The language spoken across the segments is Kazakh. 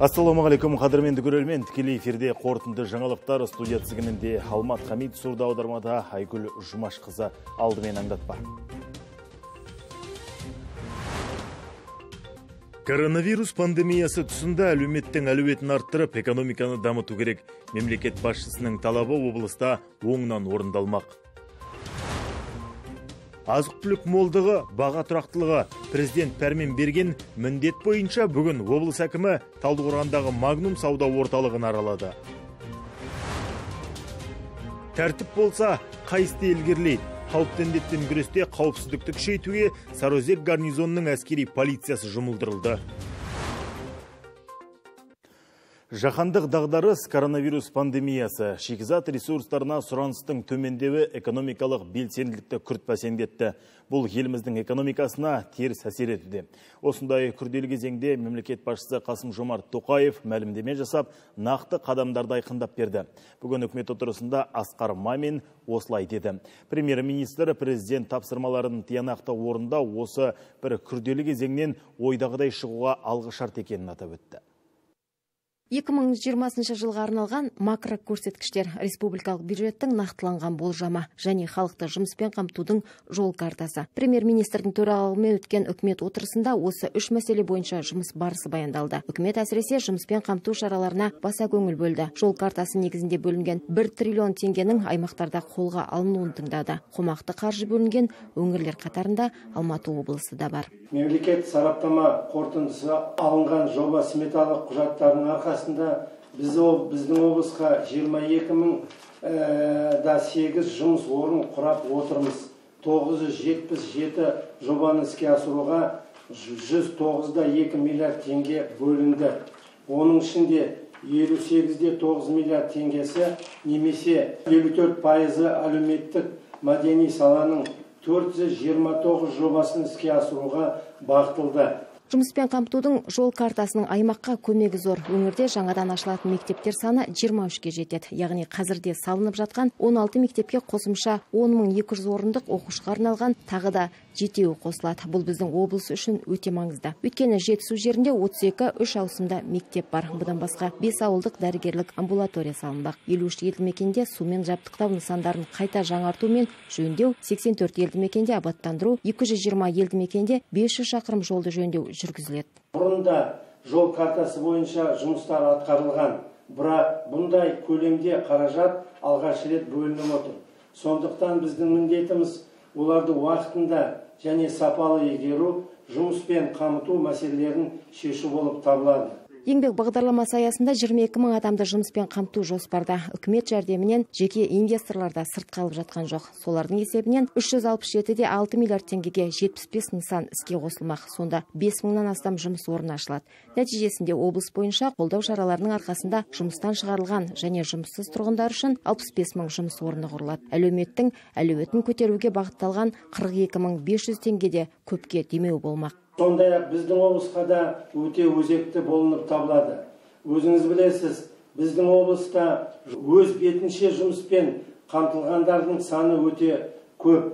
Ассалаумағалейкум, қадірменді көрермен, тікелей эфирде қорытынды жаңалықтар студия тізгінінде Алмат Хамид, сурда аудармада Айгүл Жұмашқызы. Алдымен аңдатпа. Коронавирус пандемиясы тұсында әлеуметтің әлеуетін арттырып, экономиканы дамыту керек. Мемлекет басшысының талабы облыста оңынан орындалмақ. Азық-түлік молдығы, баға тұрақтылығы. Президент пәрмен берген міндет бойынша бүгін облыс әкімі Талдықорғандағы Магнум сауда орталығын аралады. Тәртіп болса, қайысты елгерлейді. Қауіпті індетпен күресте қауіпсіздікті күшейтуге Сарыөзек гарнизонының әскери полициясы жұмылдырылды. Жаһандық дағдарыс, коронавирус пандемиясы, шикізат ресурстарына сұраныстың төмендеуі экономикалық белсенділікті күрт бәсеңдетті. Бұл еліміздің экономикасына теріс әсер етуде. Осындай күрделі кезеңде мемлекет басшысы Қасым-Жомарт Тоқаев мәлімдеме жасап, нақты қадамдарды айқындап берді. Бүгін үкімет отырысында Асқар Мамин осылай деді. Премьер-министр президент тапсырмаларын тиянақты орындау осы бір күрделі кезеңнен ойдағыдай шығуға алғышарт екенін атап өтті. 2020 жылға арналған макро көрсеткіштер, республикалық бюджеттің нақтыланған болжамы және халықты жұмыспен қамтудың жол картасы. Премьер-министрдің төрағалығымен өткен үкімет отырысында осы үш мәселе бойынша жұмыс барысы баяндалды. Үкімет әсіресе жұмыспен қамту шараларына баса көңіл бөлді. Жол картасы негізінде бөлінген 1 триллион теңгенің аймақтарда қолға алынуын тыңдады. Қомақты қаржы бөлінген өңірлер қатарында Алматы облысы да бар. Мемлекет сараптама қорытындысы алынған жоба сметалық құжаттарының арқасында біздің облысқа 22.008 жұмыс орын құрап отырмыз. 977 жобаны іске асыруға 109.2 миллиард теңге бөлінді. Оның ішінде 58.9 миллиард теңгесі немесе 54% әлеуметтік мәдени саланың 429 жобасын іске асыруға бағытталды. Жұмыспен қамтудың жол картасының аймаққа көмегі зор. Өңірде жаңадан ашылатын мектептер саны 23-ке жетеді. Яғни қазірде салынып жатқан 16 мектепке қосымша 10.200 орындық оқушыға арналған тағы да 7-еу қосылады. Бұл біздің облыс үшін өте маңызды. Өйткені Жетісу жерінде 32 3 ауысымда мектеп бар. Бұдан басқа 5 ауылдық дәрігерлік амбулатория салынбақ. 53 елді мекенде сумен жабдықтау нысандарын қайта жаңарту мен жөндеу, 84 елді мекенде абаттандыру, 220 елді мекенде 500 шақырым жолды жөндеу жүргізіледі. Бұрында жол картасы бойынша жұмыстар атқарылған, бірақ бұндай көлемде қаражат алғаш рет бөлініп отыр. Сондықтан біздің міндетіміз оларды уақытында және сапалы игеру, жұмыспен қамту мәселелерін шешу болып табылады. Еңбек бағдарламасы аясында 22 мың адамды жұмыспен қамту жоспарда. Үкімет жәрдемінен жеке инвесторларда сырт қалып жатқан жоқ. Солардың есебінен 367-де 6 миллиард теңгеге 75 нысан іске қосылмақ. Сонда 5 мыңнан астам жұмыс орны ашылады. Нәтижесінде облыс бойынша қолдау шараларының арқасында жұмыстан шығарылған және жұмыссыз тұрғындар үшін 65 мың жұмыс орны құрылады. Әлеуметтің әлеуетін көтеруге бағытталған 42.500 теңгеде көпке демеу болмақ. Сондай-ақ біздің облысқа да өте өзекті болынып табылады. Өзіңіз білесіз, біздің облыста өз бетінше жұмыспен қамтылғандардың саны өте көп.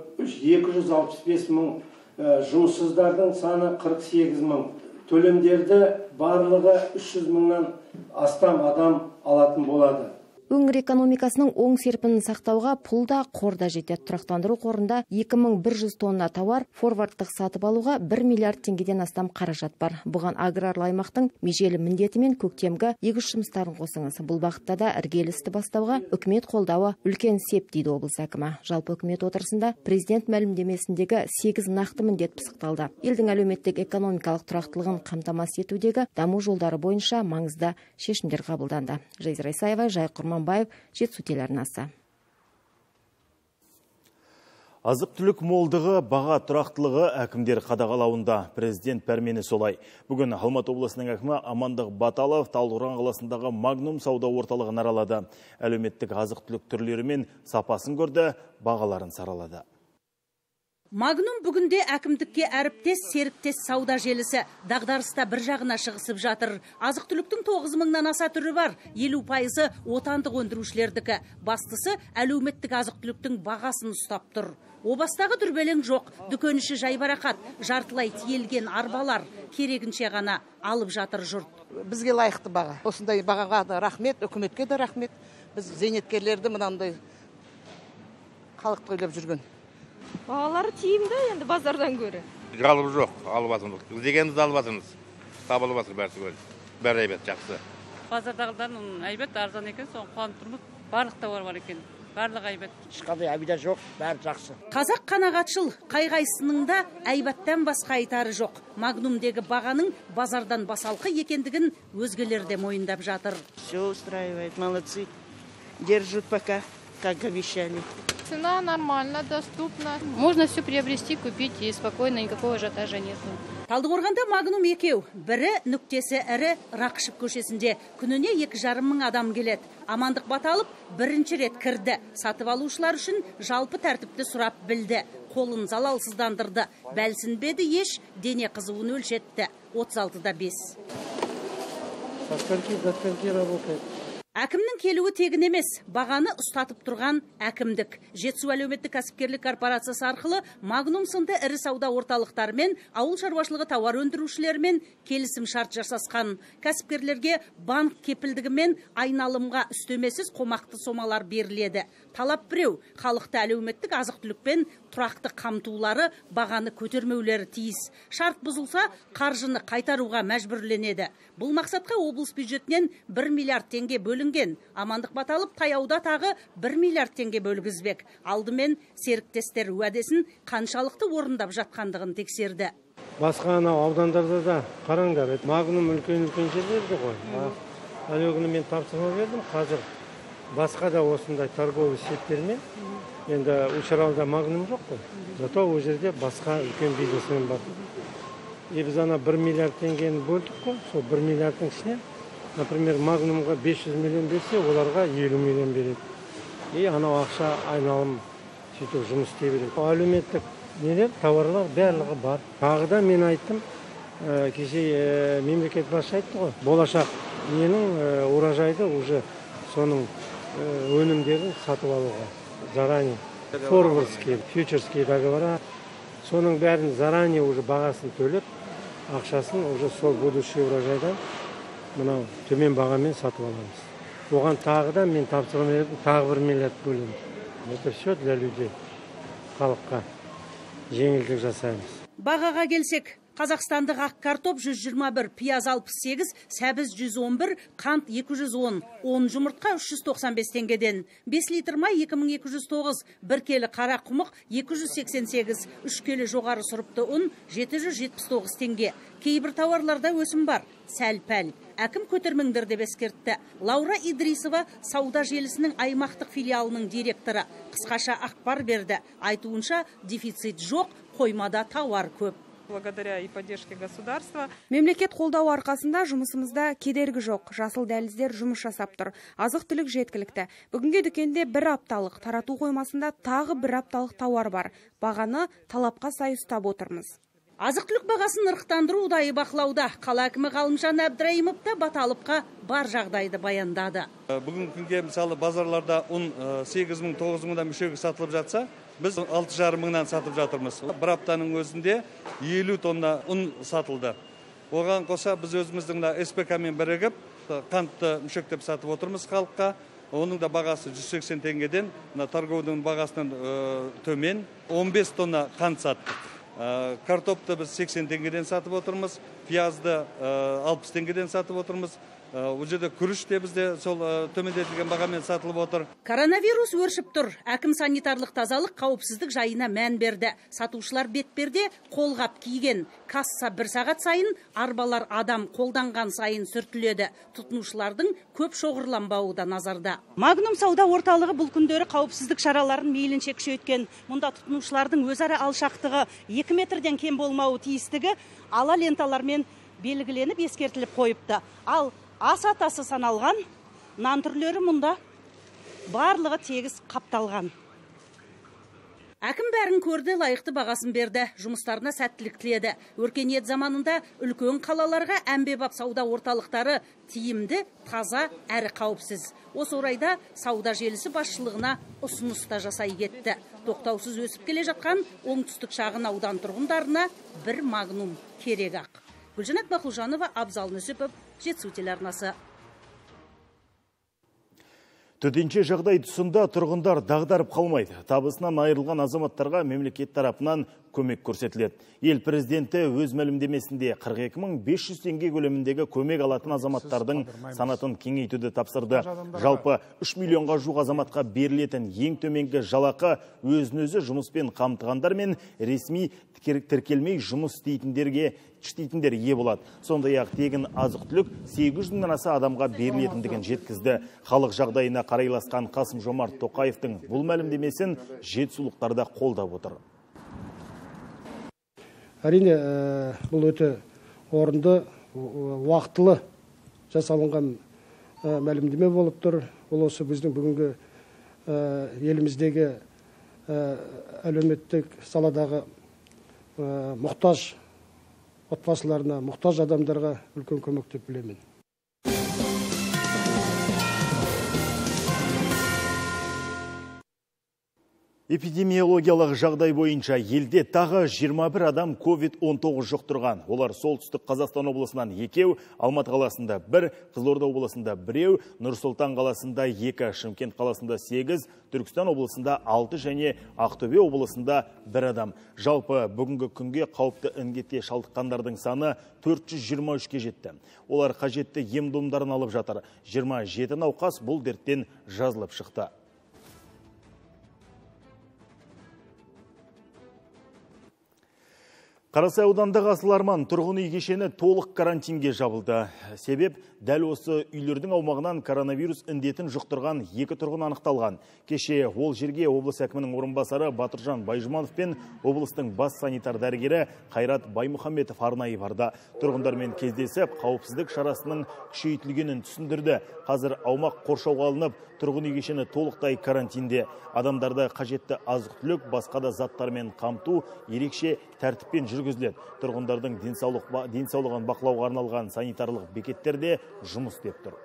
265 мың, жұмыссыздардың саны 48 мың. Төлемдерді барлығы 300 мыңнан астам адам алатын болады. Өңір экономикасының оң серпінін сақтауға пұлда қорда жетеді. Тұрақтандыру қорында 2100 тонна тауар, форвардтық сатып алуға 1 миллиард теңгеден астам қаражат бар. Бұған аграрлы аймақтың межелі міндеті мен көктемгі егіс жұмыстарын қосыңыз. Бұл бағытта да іргелі істі бастауға үкімет қолдауы үлкен сеп дейді облыс әкімі. Жалпы үкімет отырысында президент мәлімдемесіндегі 8 нақты міндет пысықталды. Елдің әлеуметтік экономикалық тұрақтылығын қамтамасыз етудегі даму жолдары бойынша маңызды шешімдер қабылданды. Жайза Райсаева, Жайқұрман Жетісу телеарнасы. Азық-түлік молдығы, баға тұрақтылығы әкімдер қадағалауында. Президент пәрмені солай. Бүгін Алматы облысының әкімі Амандық Баталов Талдықорған қаласындағы Магнум сауда орталығын аралады. Әлеуметтік азық-түлік түрлері мен сапасын көрді, бағаларын саралады. Магнум бүгінде әкімдікке әріптес, серіктес сауда желісі. Дағдарыста бір жағына шығысып жатыр. Азық-түліктің 9 мыңнан аса түрі бар. 50% отандық өндірушілердікі. Бастысы әлеуметтік азық-түліктің бағасын ұстап тұр. Обастағы дүрбелең жоқ. Дүкен іші жайбарақат. Жартылай тиелген арбалар. Керегінше ғана алып жатыр жұрт. бізге лайықты баға. Осындай бағаға да рахмет, үкіметке де рахмет. Біз зейнеткерлерді мынандай халықты ойлап жүрген. Бағалары тиімді енді базардан көрі. Жалып жоқ, алып атымыз. Дегенімізді алып атымыз. Табылып атыр бәрі көл. Бәрі әйбет, жақсы. Базардағылардың әйбет, арзан екен, соң қуанып тұрмыз. Барлық тауар бар екен. Барлық әйбет. Ешқандай әбида жоқ, бәрі жақсы. Қазақ қанағатшыл, қай-қайсының да әйбаттан басқа айтары жоқ. Магнумдегі бағаның базардан басалқы екендігін өзгелер де мойындап жатыр. Все устраивает, молодцы. Держат пока, как обещали. Цена нормально, доступна. Можно все приобрести, купить и спокойно, никакого ажиотажа нет. Талдықорғанда Магнум екеу, бірі нүктесі ірі Рақышев көшесінде. Күніне 2,5 мың адам келеді. Амандық Баталып бірінші рет кірді. Сатып алушылар үшін жалпы тәртіпті сұрап білді. Қолын залалсыздандырды. Бәлсінбеді еш, дене қызуын өлшетті. 36-да 5. Затканки работает. Әкімнің келуі тегін емес, бағаны ұстатып тұрған әкімдік. Жетісу әлеуметтік кәсіпкерлік корпорациясы арқылы Магнум сынды ірі сауда орталықтарымен, ауыл шаруашылығы тауар өндірушілермен келісім шарт жасасқан. Кәсіпкерлерге банк кепілдігімен айналымға үстемесіз қомақты сомалар беріледі. Талап біреу, халықты әлеуметтік азық-түлікпен тұрақты қамтулары бағаны көтермеулері тиіс. Шарт бұзылса, қаржыны қайтаруға мәжбүрленеді. Бұл мақсатқа облыс бюджетінен 1 миллиард теңге бөлінген. Амандық Баталып таяуда тағы 1 миллиард теңге бөлгізбек. Алдымен серіктестер уәдесін қаншалықты орындап жатқандығын тексерді. Басқа анау аудандарда да қараңдар. Магнум үлкен жерлерді ғой. Әлі күні мен тапсырма бердім. Қазір басқа да осындай торговый сеттермен. Енді Үшаралда Магнум жоқ қой. Зато ол жерде басқа үлкен бизнесмен бар. Біз ана 1 миллиард теңгені бөлдік қой. Сол 1 миллиардтың ішіне, например, Магнумға 500 миллион берсе, оларға 50 миллион береді. И анау ақша айналым сөйтіп жұмыс істей береді. Әлеуметтік нелер, тауарлар барлығы бар. Тағыда мен айттым, кеше мемлекет басшы айтты ғой. Болашақ менің урожайды уже соның өнімдерін сатып алуға. Заранее. Форвардские, фьючерские договора. Соның бәрін заранее уже бағасын төлеп, ақшасын уже сол будущий урожайдан мынау төмен бағамен сатып аламыз. Оған тағы да мен тапсырма бердім, тағы 1 миллиард бөлеміз. Это все для людей, халыққа жеңілдік жасаймыз. Бағаға келсек, Қазақстандық ақ картоп 121, пияз 68, сәбіз 111, қант 210, 10 жұмыртқа 395 теңгеден, 5 литр май 2209, 1 келі қара құмық 288, 3 келі жоғары сұрыпты ұн 779 теңге. Кейбір тауарларда өсім бар, сәл-пәл. Әкім көтермеңдер деп ескертті. Лаура Идрисова сауда желісінің аймақтық филиалының директоры қысқаша ақпар берді. Айтуынша дефицит жоқ, қоймада тауар көп. Благодаря и поддержке государства. Мемлекет қолдау арқасында жұмысымызда кедергі жоқ. Жасыл дәліздер жұмыс жасап тұр. Азық-түлік жеткілікті. Бүгінге дүкенде 1 апталық, тарату қоймасында тағы 1 апталық тауар бар. Бағаны талапқа сай ұстап отырмыз. Азық-түлік бағасын ырықтандыру ұдайы бақылауда. Қала әкімі Ғалымжан Әбдірайымов та Баталыпқа бар жағдайды баяндады. Бүгінгі күнге мысалы базарларда ұн 8 мың, 9 мыңдан мүшегі сатылып жатса, біз 6,5 мыңнан сатып жатырмыз. Бір аптаның өзінде 50 тонна ұн сатылды. Оған қоса біз өзіміздің СПК-мен бірігіп, қантты мүшектеп сатып отырмыз халыққа. Оның да бағасы 180 теңгеден, торговдың бағасынан төмен 15 тонна қант саттық. Картопты біз 80 теңгеден сатып отырмыз, пиязды 60 теңгеден сатып отырмыз. Ол жерде күріш те бізде сол төмендетілген бағамен сатылып отыр. Коронавирус өршіп тұр. Әкім санитарлық тазалық қауіпсіздік жайына мән берді. Сатушылар бетперде қолғап киген. Касса 1 сағат сайын, арбалар адам қолданған сайын сүртіледі. Тұтынушылардың көп шоғырланбауы да назарда. Магнум сауда орталығы бұл күндері қауіпсіздік шараларын мейлінше күшейткен. Мұнда тұтынушылардың өзара алшақтығы 2 метрден кем болмауы тиістігі ала ленталармен белгіленіп ескертіліп қойыпты. Ал ас атасы саналған нан түрлері мұнда барлығы тегіс қапталған. Әкім бәрін көрді, лайықты бағасын берді, жұмыстарына сәттілік тіледі. Өркениет заманында үлкен қалаларға әмбебап сауда орталықтары тиімді, таза әрі қауіпсіз. Осы орайда сауда желісі басшылығына ұсыныс та жасай кетті. Тоқтаусыз өсіп келе жатқан оңтүстік шағын аудан тұрғындарына 1 Магнум керек ақ. Гүлжанат Бақылжанова, Абзал Нүсіпов, Жетісу телеарнасы. Төтенше жағдай тұсында тұрғындар дағдарып қалмайды. Табысынан айырылған азаматтарға мемлекет тарапынан көмек көрсетіледі. Ел президенті өз мәлімдемесінде 42.500 теңге көлеміндегі көмек алатын азаматтардың санатын кеңейтуді тапсырды. Жалпы 3 миллионға жуық азаматқа берілетін ең төменгі жалақы өзін-өзі жұмыспен қамтығандар мен ресми тіркелмей жұмыс істейтіндер ие болады. Сондай-ақ тегін азық-түлік 800 мыңнан аса адамға берілетіндігін жеткізді. Халық жағдайына қарайласқан Қасым-Жомарт Тоқаевтың бұл мәлімдемесін жетісулықтар да қолдап отыр. Әрине, бұл өте орынды, уақытылы жасалынған мәлімдеме болып тұр. Ол осы біздің бүгінгі еліміздегі әлеуметтік саладағы мұқтаж отбасыларына, мұқтаж адамдарға үлкен көмек деп білемін. Эпидемиологиялық жағдай бойынша елде тағы 21 адам COVID-19 жұқтырған. Олар солтүстік Қазақстан облысынан 2, Алматы қаласында 1, Қызылорда облысында 1, Нұр-Сұлтан қаласында 2, Шымкент қаласында 8, Түркістан облысында 6 және Ақтөбе облысында 1 адам. Жалпы бүгінгі күнге қауіпті індетке шалдыққандардың саны 423-ке жетті. Олар қажетті ем-домдарын алып жатыр. 27 науқас бұл дерттен жазылып шықты. Қарасай аудандағы Асыл Арман тұрғын үй кешені толық карантинге жабылды. Себеп, дәл осы үйлердің аумағынан коронавирус індетін жұқтырған 2 тұрғын анықталған. Кеше ол жерге облыс әкімінің орынбасары Батыржан Байжұманов пен облыстың бас санитар дәрігері Қайрат Баймұхамбетов арнайы барды. Тұрғындармен кездесіп, қауіпсіздік шарасының күшейтілгенін түсіндірді. Қазір аумақ қоршауға алынып, тұрғын үй кешені толықтай карантинде. Адамдарды қажетті азық-түлік, басқа да заттармен қамту ерекше тәртіппен жүргізіледі. Тұрғындардың денсаулығын бақылауға арналған санитарлық бекеттерде жұмыс істеп тұр.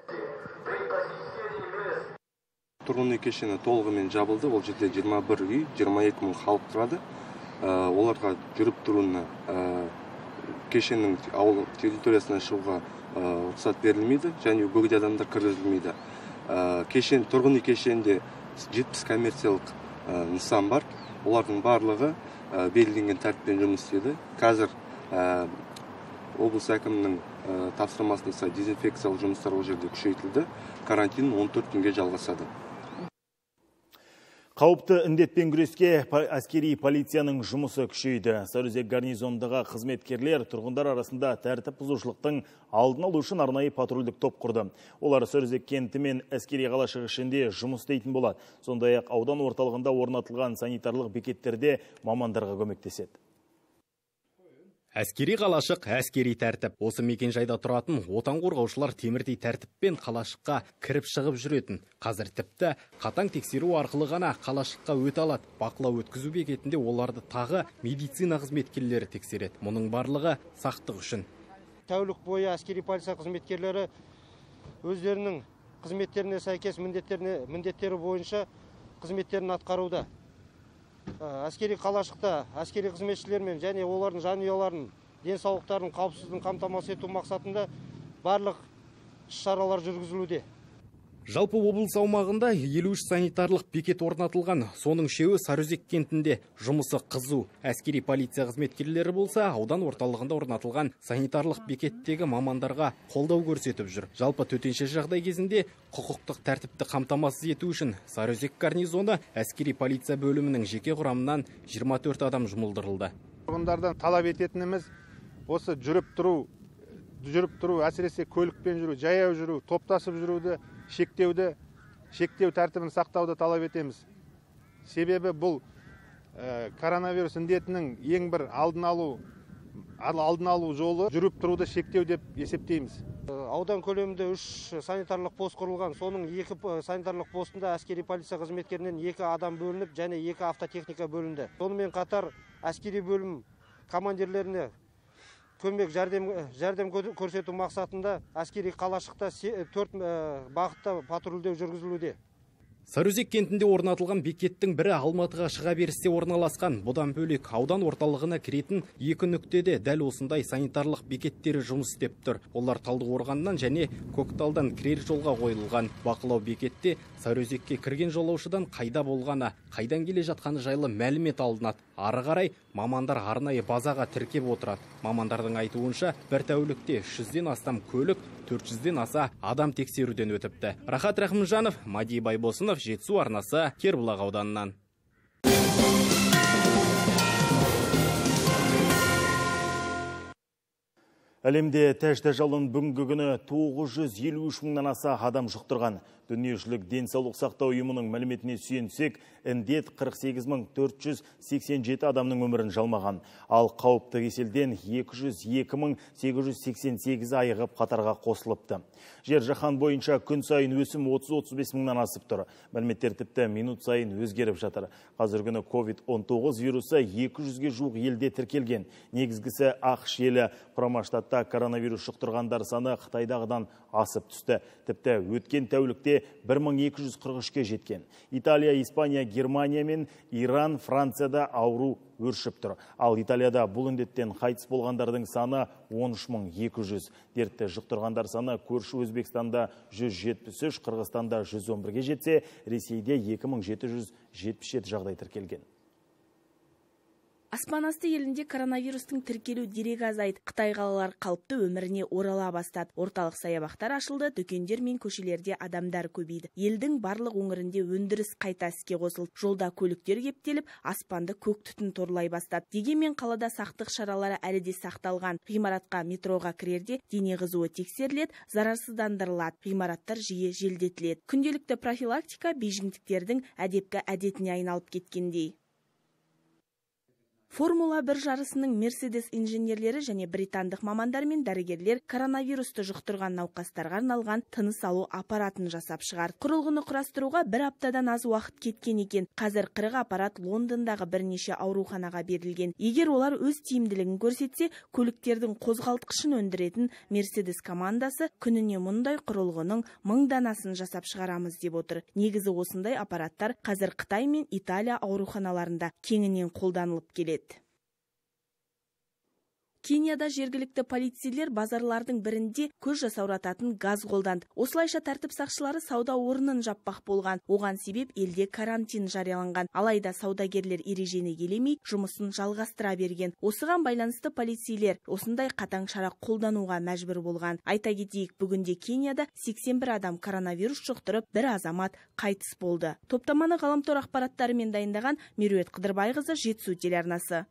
Тұрғын үй кешені толығымен жабылды. Ол жерде 21 үй, 22 мың халық тұрады. Оларға жүріп тұруына кешеннің ауыл территориясына шығуға рұқсат берілмейді, және бөгде адамдар кіргізілмейді. Тұрғын үй кешенінде 70 коммерциялық нысан бар. Олардың барлығы белгіленген тәртіппен жұмыс істеді. Қазір облыс әкімінің тапсырмасына сай дезинфекциялық жұмыстар ол жерде күшейтілді. Карантин 14 күнге жалғасады. Қауіпті індетпен күреске әскери полицияның жұмысы күшейді. Сарыөзек гарнизонындағы қызметкерлер тұрғындар арасында тәртіп бұзушылықтың алдын алу үшін арнайы патрульдік топ құрды. Олар Сарыөзек кенті мен әскери қалашығы ішінде жұмыс істейтін болады. Сондай-ақ аудан орталығында орнатылған санитарлық бекеттерде мамандарға көмектеседі. Әскери қалашық, әскери тәртіп. Осы мекен жайда тұратын отан қорғаушылар темірдей тәртіппен қалашыққа кіріп шығып жүретін. Қазір тіпті қатаң тексеру арқылы ғана қалашыққа өте алады. Бақылау өткізу бекетінде оларды тағы медицина қызметкерлері тексереді. Мұның барлығы сақтық үшін. Тәулік бойы әскери полиция қызметкерлері өздерінің қызметтеріне сәйкес міндеттері бойынша қызметтерін атқаруда. Әскери қалашықта әскери қызметшілермен және олардың жанұяларының денсаулықтарын қауіпсіздігін қамтамасыз ету мақсатында барлық шаралар жүргізілуде. Жалпы облыс аумағында 53 санитарлық бекет орнатылған. Соның 3-і Сарыөзек кентінде. Жұмысы қызу. Әскери полиция қызметкерлері болса, аудан орталығында орнатылған санитарлық бекеттегі мамандарға қолдау көрсетіп жүр. Жалпы төтенше жағдай кезінде құқықтық тәртіпті қамтамасыз ету үшін Сарыөзек гарнизоны әскери полиция бөлімінің жеке құрамынан 24 адам жұмылдырылды. Тұрғындардан талап ететініміз осы жүріп тұру, әсіресе көлікпен жүру, жаяу жүру, топтасып жүруді шектеу тәртібін сақтауды талап етеміз. Себебі бұл коронавирус індетінің ең бір алдын алу жолы жүріп тұруды шектеу деп есептейміз. Аудан көлемінде 3 санитарлық пост құрылған. Соның 2 санитарлық постында әскери полиция қызметкерінен 2 адам бөлініп, және 2 автотехника бөлінді. Сонымен қатар әскери бөлім командирлеріне көмек жәрдем көрсету мақсатында әскери қалашықта 4 бағытта патрульдеу жүргізілуде. Сарыөзек кентінде орнатылған бекеттің бірі Алматыға шыға берісте орналасқан. Бұдан бөлек аудан орталығына кіретін екі нүктеде дәл осындай санитарлық бекеттері жұмыс істеп тұр. Олар Талдықорғаннан және Көкталдан кірер жолға қойылған. Бақылау бекетте Сарыөзекке кірген жолаушыдан қайда болғаны, қайдан келе жатқаны жайлы мәлімет алынады. Ары қарай мамандар арнайы базаға тіркеп отырады. Мамандардың айтуынша, бір тәулікте 300-ден астам көлік, 400-ден аса адам тексеруден өтіпті. Рахат Рахымжанов, Мади Байбосынов, Жетісу арнасы, Кербұлақ ауданынан. Әлемде тәжді жалын бүгінгі күні 953 мыңнан аса адам жұқтырған. Дүниежүзілік денсаулық сақтау ұйымының мәліметіне сүйенсек, індет 48.487 адамның өмірін жалмаған. Ал қауіпті кеселден 202.888 айығып қатарға қосылыпты. Жер жаһан бойынша күн сайын өсім 30-35 мыңнан асып тұр. Мәліметтер тіпті минут сайын өзгеріп жатыр. Қазір күні COVID-19 вирусы 200-ге жуық елде тіркелген. Негізгісі ақш елі. Құрама Штатта коронавирус жұқтырғандар саны Қытайдағыдан асып түсті. Тіпті өткен тәулікте 1243-ке жеткен. Италия, Испания, Германия мен Иран, Францияда ауру өршіп тұр. Ал Италияда бұл індеттен қайтыс болғандардың саны 13.200. Дертті жұқтырғандар саны көрші Өзбекстанда 173, Қырғызстанда 111-ге жетсе, Ресейде 2777 жағдай тіркелген. Аспанасты елінде коронавирустың тіркелу дерегі азайды. Қытай қалалар қалыпты өміріне орала бастады. Орталық саябақтар ашылды, дүкендер мен көшелерде адамдар көбейді. Елдің барлық өңірінде өндіріс қайта іске қосылды. Жолда көліктер кептеліп, аспанды көк түтін торлай бастады. Дегенмен қалада сақтық шаралары әлі де сақталған. Ғимаратқа, метроға кірерде дене қызуы тексеріледі, зарарсыздандырылады. Ғимараттар жиі желдетіледі. Күнделікті профилактика бейжіңдіктердің әдепкі әдетіне айналып кеткендей. Формула 1 жарысының Мерседес инженерлері және британдық мамандар мен дәрігерлер коронавирусты жұқтырған науқастарға арналған тыныс алу аппаратын жасап шығарды. Құрылғыны құрастыруға 1 аптадан аз уақыт кеткен екен. Қазір 40 аппарат Лондондағы бірнеше ауруханаға берілген. Егер олар өз тиімділігін көрсетсе, көліктердің қозғалтқышын өндіретін Мерседес командасы күніне мұндай құрылғының 1000 данасын жасап шығарамыз деп отыр. Негізі осындай аппараттар қазір Қытай мен Италия ауруханаларында кеңінен қолданылып келеді. Кенияда жергілікті полицейлер базарлардың бірінде көз жасаурататын газ қолданды. Осылайша тәртіп сақшылары сауда орнын жаппақ болған. Оған себеп елде карантин жарияланған. Алайда саудагерлер ережені елемей жұмысын жалғастыра берген. Осыған байланысты полицейлер осындай қатаң шара қолдануға мәжбүр болған. Айта кетейік, бүгінде Кенияда 81 адам коронавирус жұқтырып, 1 азамат қайтыс болды. Топтаманы ғаламтор ақпараттарымен дайындаған Меруерт Қыдырбайқызы, Жетісу телеарнасы.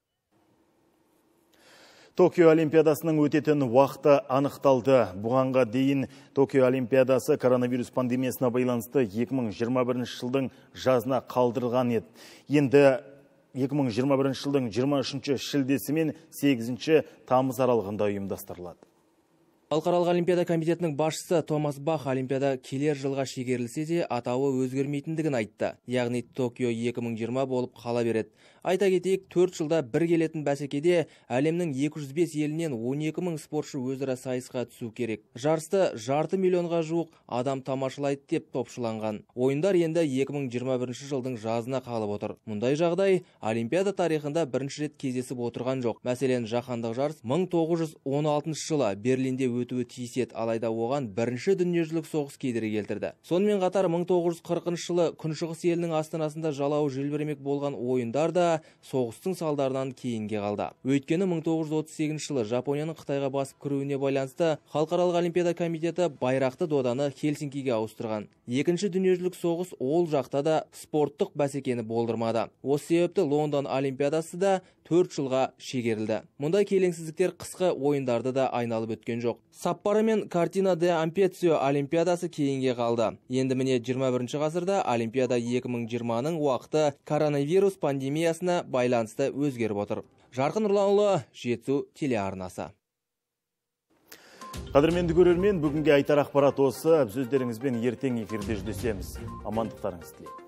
Токио Олимпиадасының өтетін уақыты анықталды. Бұғанға дейін Токио Олимпиадасы коронавирус пандемиясына байланысты 2021 жылдың жазына қалдырылған еді. Енді 2021 жылдың 23 шілдесі мен 8 тамыз аралығында ұйымдастырылады. Халықаралық Олимпиада комитетінің басшысы Томас Бах Олимпиада келер жылға шегерілсе де атауы өзгермейтіндігін айтты. Яғни Токио 2020 болып қала береді. Айта кетейік, 4 жылда бір келетін бәсекеде әлемнің 205 елінен 12.000 спортшы өзара сайысқа түсу керек. Жарысты 500 миллионға жуық адам тамашалайды деп топшыланған. Ойындар енді 2021 жылдың жазына қалып отыр. Мұндай жағдай Олимпиада тарихында бірінші рет кездесіп отырған жоқ. Мәселен, жаһандық жарыс 1916 жылы Берлинде өтуі тиіс еді, алайда оған бірінші дүниежүзілік соғыс кедергі келтірді. Сонымен қатар 1940 жылы күншығыс елінің астанасында жалауы желбіремек болған ойындар да соғыстың салдарынан кейінге қалды. Өйткені 1938 жылы Жапонияның Қытайға басып кіруіне байланысты Халықаралық Олимпиада комитеті байрақты доданы Хельсинкиге ауыстырған. Екінші дүниежүзілік соғыс ол жақта да спорттық бәсекені болдырмады. Осы себепті Лондон Олимпиадасы да 4 жылға шегерілді. Мұндай келеңсіздіктер қысқы ойындарды да айналып өткен жоқ. Саппоро мен Картина де Ампецио Олимпиадасы кейінге қалды. Енді міне 21 ғасырда Олимпиада 2020-ның уақыты коронавирус пандемиясына байланысты өзгеріп отыр. Жарқын Нұрланұлы, Жетісу телеарнасы. Қадірменді көрермен, бүгінге айтар ақпарат осы. Сөздеріңізбен ертең эфирде жүздесеміз. Амандықтарыңыз тілеймін.